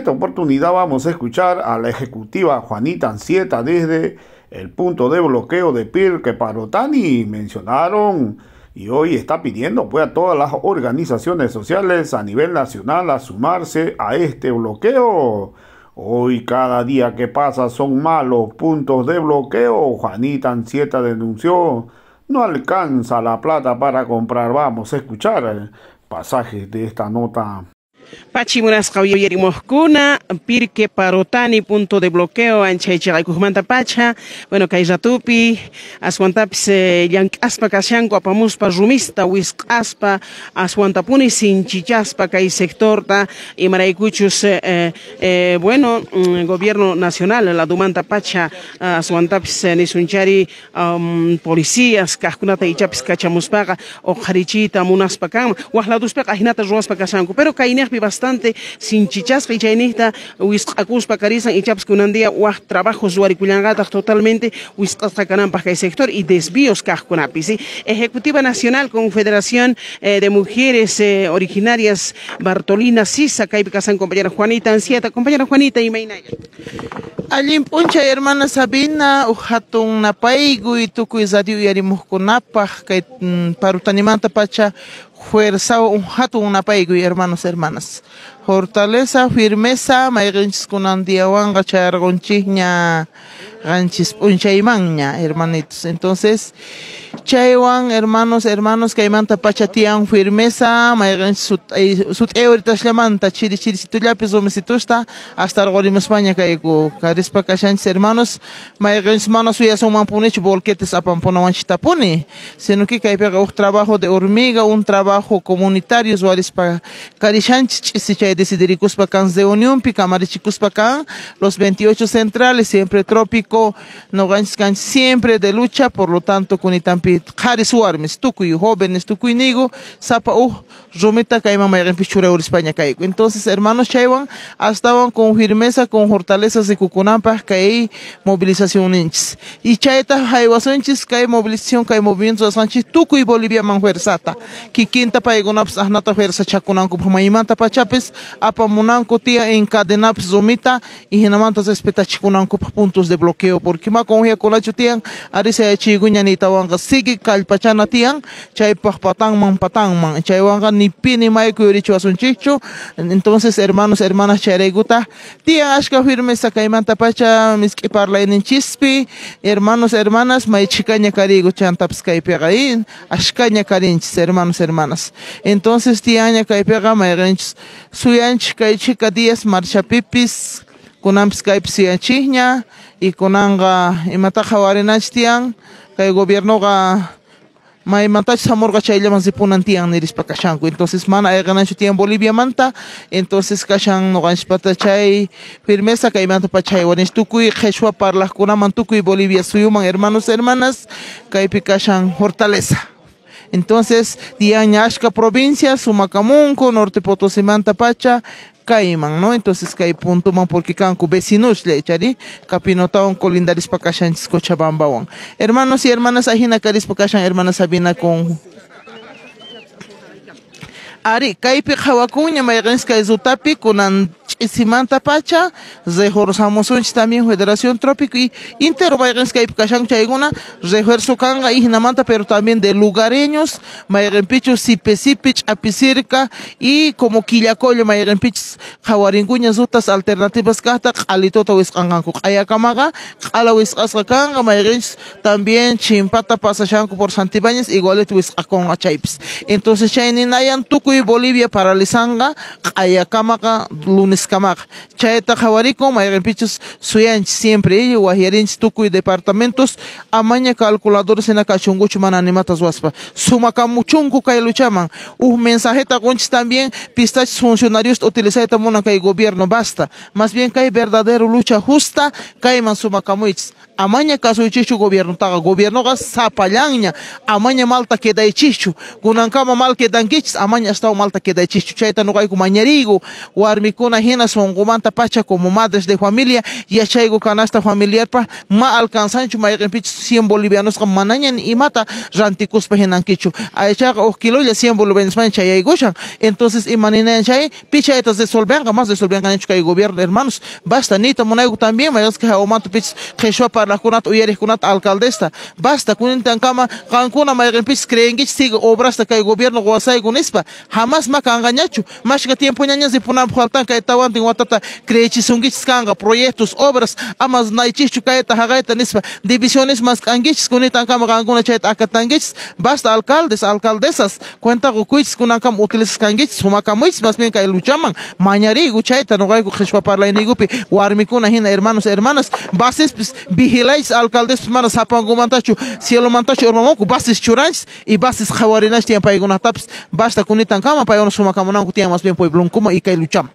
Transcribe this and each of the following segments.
esta oportunidad vamos a escuchar a la ejecutiva Juanita Anzieta desde el punto de bloqueo de Pirque Parotani. Mencionaron y hoy está pidiendo pues a todas las organizaciones sociales a nivel nacional a sumarse a este bloqueo. Hoy cada día que pasa son malos puntos de bloqueo. Juanita Anzieta denunció no alcanza la plata para comprar. Vamos a escuchar pasajes de esta nota. Pachimunas Moscuna, Pirque Parotani, punto de bloqueo, Anchaicha Cujmanta Pacha, bueno, Kaijatupi, Aswantapis, Yank Aspa Kashanko, Apamuspa, Rumista, Wisk Aspa, Aswantapuni, Sinchichaspa, Kai Sectorta, y Maraicuchus, bueno, gobierno nacional, la Dumanta Pacha, Aswantapis, Nisunchari, policías, Kaskunata y Chapis Kachamuspaga, o Harichita, Munaspakam, Wahladuspa, Hinata Ruaspa Kashanko, pero Kainerpi bastante sin chichasca y chainista wisqakuspa carizan y chaps que un día trabajos guariculangata totalmente wisqasca canampa que sector y desvíos casconapi, ¿sí? Ejecutiva Nacional Confederación de Mujeres Originarias Bartolina Sisa Caipicasan, compañera Juanita Anzieta, compañera Juanita y Mainaya. Allí puncha hermana Sabina uhatun napaigu y tuku izadiu yarimuskunapa que parutanimanta pacha fuerza un hatun napaigu hermanos hermanas. Fortaleza, firmeza, maiganchis kunandiawanga chargonchiña ganchis punchaimaña, hermanitos. Entonces, chaywan, hermanos, caimanta pachatian firmeza, maiganchis sut euritas lamanta, chiri situlapis omesitusta, hasta algoritmo España caigo, carispa cachanchis, hermanos, maiganchis manos suyas un mampunich bolquetes apampona manchitapuni, sino que caipega un trabajo de hormiga, un trabajo comunitario, usuarios para carichanchis, si chay decidiricus pa cans de unión, picamarichicus pa can, los 28 centrales, siempre trópico, no ganskan siempre de lucha, por lo tanto, kunitampi haris warmes, tukuy jóvenes, tukuy nigo, sapa rumita kaima mayren pichura España caigo. Entonces, hermanos chaywan, estaban con firmeza, con fortalezas de Cucunampa, que movilización inchis. Y chayta haywasonchis, que movilización, que movimiento de Sánchez, tukuy Bolivia manfuerzata, que quinta paigonaps ahnata fuerza chacunanco, pamaimanta pachapes, apamunanco tía encadenaps zomita, y genamantas espeta chicunanco puntos de bloqueo, porque ma con colacho tian, arisa chiguña ni tawanga, sigue calpachana tian, chay patang man, chaywanga ni pini maico yuricho asunchicho. Entonces, hermanas chareguta, tía ashka firmeza caimanta pacha, miski parla en chispi, hermanas, maichicaña carigo chantaps caipegain, ashkaña carinchis, hermanas. Entonces, tía caipega, mairenchis, suyanch caichica días, marcha pipis, kunamps caipsianchiña, y kunanga imataja warinachtian, que gobierno ga may mantach samorga chaylaman sipunan tiang niris pa kashanko. Entonces mana ay ganancho tiang Bolivia manta, entonces kashang no ganch pata chay firmeza kay manta pa chay wanis tukuy quechua parla kunaman tukuy Bolivia suyuman hermanas kay pikashang fortaleza. Entonces tiang ashka provincia Sumacamunco, Norte Potosí manta pacha Caiman, ¿no? Entonces cae punto man porque canco vecinos le echari capinotaon colindaris pacachanchis Cochabamba. Hermanos y hermanas ajina caris pacachan hermanas Sabina con Ari caipi jawacuña mayrens caizutapi con Simanta Pacha, Zehorsamosunch también Federación Trópico y Intero Mayrens Caip Cachang Chaiguna, Refuerzo Kanga y Hinamanta, pero también de lugareños, Mayrenpicho Sipesipich, Apicirca y como Quillacoyo, Mayrenpich, Jawaringuñas, Utas Alternativas Cata, Alitota Wiskanganco, Ayacamaga, Alawiscascanga, Mayrens también Chimpata Pasachanco por Santibáñez, igualet Wiscacon a Chaips. Entonces, Chaininayan, Tuco y Bolivia paralizanga, Ayacamaga, lunes Camac, Chaeta Javarico, Mayrenpichos, Suyanch, siempre ello, Guajiarinch, Tuco y departamentos, Amaña calculadores en Acachungucho, Mananimatas Waspa, Sumacamuchunco, Kailuchaman, un mensajeta conchis también, pistachos funcionarios utilizada mona que el gobierno basta, más bien que hay verdadera lucha justa, Caiman Sumacamuich. Amaña caso de chichu gobierno taga gobierno gas sapalaña amaña malta queda de chichu gunankama mal quedan gichs amaña está malta queda de chichu chaita no hay como mañarigo warmicuna hina hina son gumanta pacha como madres de familia y achaigo canasta familiar pa ma alcanzancho ma pich 100 bolivianos con manañan y mata ranticus pa hinanquichu achaga o kilo ya 100 bolivianos man chay gushan entonces imanina chay picha etas de solvenga más de solvenga hecho que el gobierno hermanos basta nita monaigo también ma es que aumento pich quechua para la kunat uyeri kunat alcaldesta basta kunintan kama kankuna ma pich creengi sigue obras que el gobierno guasai gunispa jamás ma kangañachu más que tiempo ñañas de punam faltan que tawan tin watata creechi sungich kanga proyectos obras amas naichichu kaeta hagaita nispa divisiones más kangichis kunitan kama kanguna chay akatangichis basta alcaldes alcaldesas cuenta kukuchis kunan kam utilizas kangichis humakamuchis más bien que luchaman mañari guchaita no gaigo khishwa parla inigupi warmikuna hina hermanos hermanas bases vigilais alcaldes manas hapangumantachu cielo mantachu hermamoku bases churanchis y bases khawarinas tiempo iguna taps basta kunitan kama pa yono sumakamunan kutian más bien pueblo como y que lucham.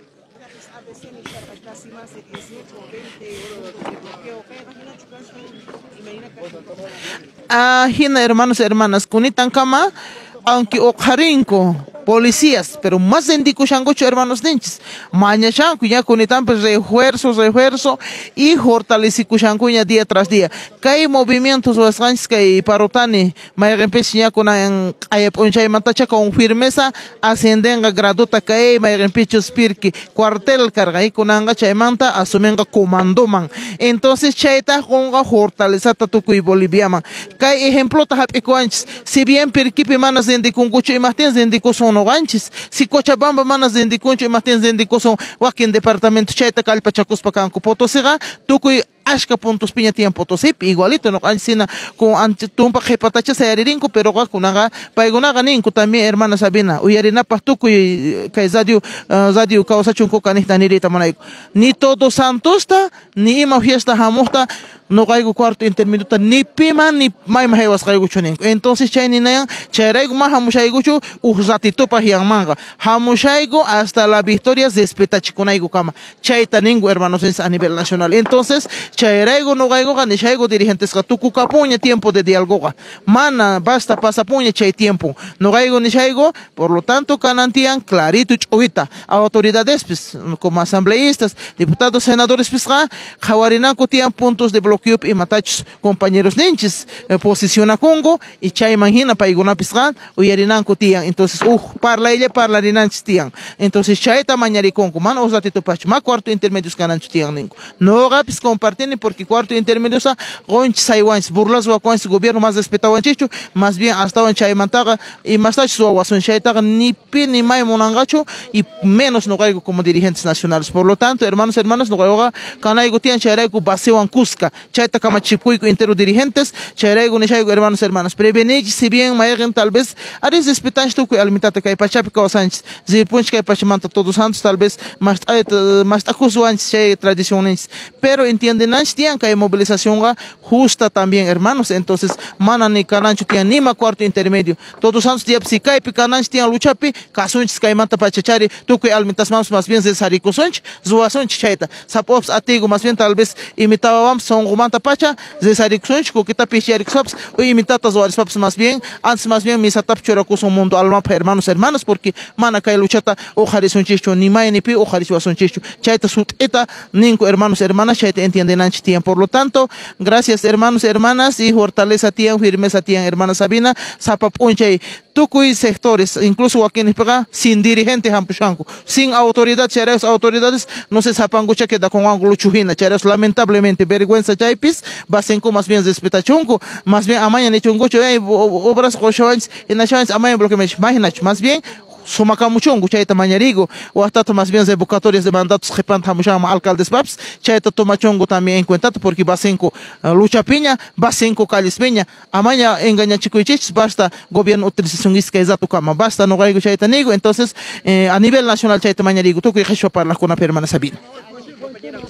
Hina hermanos hermanas kunitan kama aunque ojarinko policías, pero más en Dicushangocho, hermanos ninchis. Maña chanco, ya con pues refuerzo, y fortalecicushancuña día tras día. Hay movimientos o ascanchis que parotani, maya ya con ayaponchay mantacha con firmeza, ascendenga graduta que maya empichos pirki, cuartel carga y con anga chaymanta, asumenga comandoman. Entonces chaita conga fortalezata tuku y boliviaman. Hay ejemplo tahap ecoanchis, si bien pirkipi manas en Dicungucho y martins en Dicuson ganchis si Cochabamba manas de Indiconcho y Martins de Indicoson wakin departamento chaita calpa chacuspa canco potosiga tukuy ashka puntos piña tiempo potosip igualito no ansina con antumpa jepatacha sayaririnko pero kunanga paigunaga ninko también hermana Sabina uyarina pastukuy kay zadio kausachunko kanita nirita manayko ni todo santosta ni ima fiesta hamosta no caigo cuarto intermedio ni pima ni mai mahewas caigo chunin entonces chayni nayan chayraigo ma hamushaigo chu uzatito pa hiangmanga hamushaigo hasta la victoria despetachikunaigo kama chayta ningo hermanos a nivel nacional entonces chayraigo no caigo ganishaigo dirigentes katuku kapuña tiempo de dialogo mana basta pasapuña chay tiempo no caigo ni chaigo por lo tanto canantian clarito chuita autoridades pues, como asambleístas diputados senadores pues jawarinanco tian puntos de bloqueo y matachos compañeros ninchis posiciona Congo y chay imagina paiguna pisgan uyarinanco tian entonces parla ella parla rinanchis tian entonces chay tamañari Congo man osatito pach ma cuarto intermedios canancho tian ningo no gapis compartir porque cuarto intermedios a gonch saiwans burlas wa con gobierno más respetado chicho más bien hasta en chay mantaga y más tachos wa son chay taga ni pi ni mai monangacho y menos no caigo como dirigentes nacionales por lo tanto hermanos no caigo canaigo tian chay ku baseo Cusca chaita kama chipuico entero dirigentes chayraigo ni chaigo hermanos prevenir si bien maegen tal vez ares respetan tu que alimentate kai pachapi ka sanches zirpunch kai pachimanta todos santos tal vez más acusuantes chay tradiciones pero entienden antes tian kai movilización justa también hermanos entonces mana ni canancho tian ni ma cuarto intermedio todos santos dia si kai picanancho tian luchapi kasunch kai manta pachachari tu que alimentas más bien zarico sonch zuasonch chaita sapops atigo más bien tal vez imitaba son gumanta pacha de sarixonch ko kita pichiarik sops o imitata zoaris paps más bien antes más bien mis atap chora con mundo alma hermanos porque mana kai luchata o jarisonchicho ni mai ni pi o jarisonchicho chaita sut eta ninco hermanos hermanas chaita entienden anchi tian por lo tanto gracias hermanos hermanas y fortaleza tian firmeza tian hermana Sabina sapa ponche tukuy sectores incluso aquí en Pega sin dirigente hampushanko sin autoridad cheres autoridades no se sapangucha queda con ángulo chujina cheres lamentablemente vergüenza chaipis basenko más bien respetachunko más bien amaña ni chungocho obras cochons en la chance amaña bloque me imaginach más bien Sumakamuchongo chaita mañarigo o hasta más bien revocatorias de mandatos repanta muchama alcaldes paps chaita tomachongo también en cuenta porque basenko lucha piña basenko calles peña amaña engaña chicoichis basta gobierno utilización isca exacto kama basta no gaigo chaita nigo entonces a nivel nacional chaita mañarigo tú que para la con la permanece bien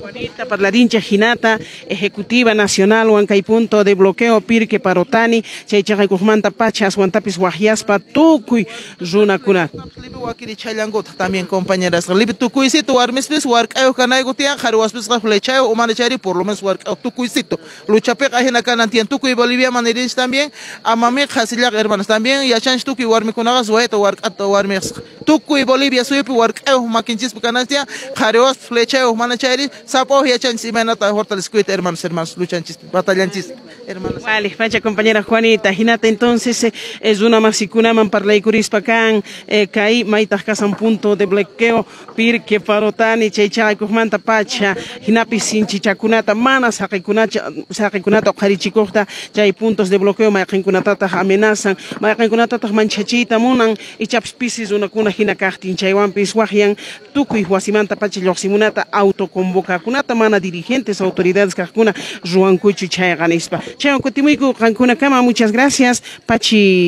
Juanita Parlarincha Jinata, Ejecutiva Nacional, Huancay punto de bloqueo, Pirque Parotani, Chaychaga Guzmanta Pachas, Huantapis Guajiaspa, Tucuy, Zuna Kunat. También compañeras, Libre Tucuicito, Armispis, Work, Eucanaigotia, Jaruaspis, Flechao, Humanachari, por lo menos Work, Tucuicito, Luchapec, Ajena Canantian, Tucuy, Bolivia, Maniris también, Amamik, Hasilag, hermanos también, y Achanch Tucuy, Warmicunagas, Hueto, Work, Warmix, Tucuy, Bolivia, Suipi, Work, Maquinchis, Canastia, Jaruas, Flechao, Humanachari, Sapo, y Achanch, Simenata, Hortal Squid, hermanos, Luchanchis, Batallanchis, hermanos. Vale, pacha compañera Juanita, Jinata, entonces es una masikunaman para la Curispacan, Caí, Maitas Casan punto de bloqueo, Pirque Parotani, Chaychay, Cujmanta Pacha, Jinapis sin Chichacunata, Mana, Sakikunata, Harichicota, ya hay puntos de bloqueo, Mayakinkunata amenazan, Mayakinkunata Manchachita, Munan, y Chapspicis, una cuna Jinacachtin, Chaywan Piswajian, Tucuy, Huasimanta Pacha, Yoximunata, autoconvoca, Kunata, Mana, dirigentes, autoridades, Cajuna, Juan Cuchi, Chayaganispa. Chayan Cotimuico, Cancuna Cama, muchas gracias, Pachi.